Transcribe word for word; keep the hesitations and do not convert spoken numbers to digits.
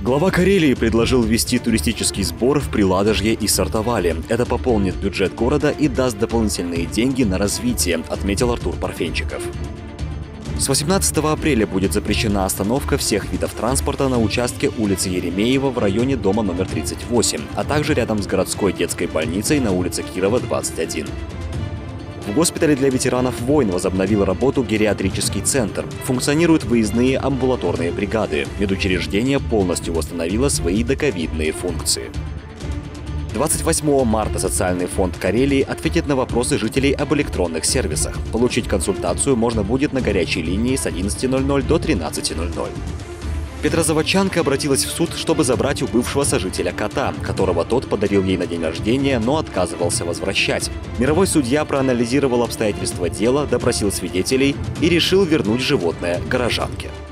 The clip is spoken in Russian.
Глава Карелии предложил ввести туристический сбор в Приладожье и Сартовале. Это пополнит бюджет города и даст дополнительные деньги на развитие, отметил Артур Парфенчиков. С восемнадцатого апреля будет запрещена остановка всех видов транспорта на участке улицы Еремеева в районе дома номер тридцать восемь, а также рядом с городской детской больницей на улице Кирова, двадцать один. В госпитале для ветеранов войн возобновил работу гериатрический центр. Функционируют выездные амбулаторные бригады. Медучреждение полностью восстановило свои доковидные функции. двадцать восьмого марта Социальный фонд Карелии ответит на вопросы жителей об электронных сервисах. Получить консультацию можно будет на горячей линии с одиннадцати ноль-ноль до тринадцати ноль-ноль. Петрозаводчанка обратилась в суд, чтобы забрать у бывшего сожителя кота, которого тот подарил ей на день рождения, но отказывался возвращать. Мировой судья проанализировал обстоятельства дела, допросил свидетелей и решил вернуть животное горожанке.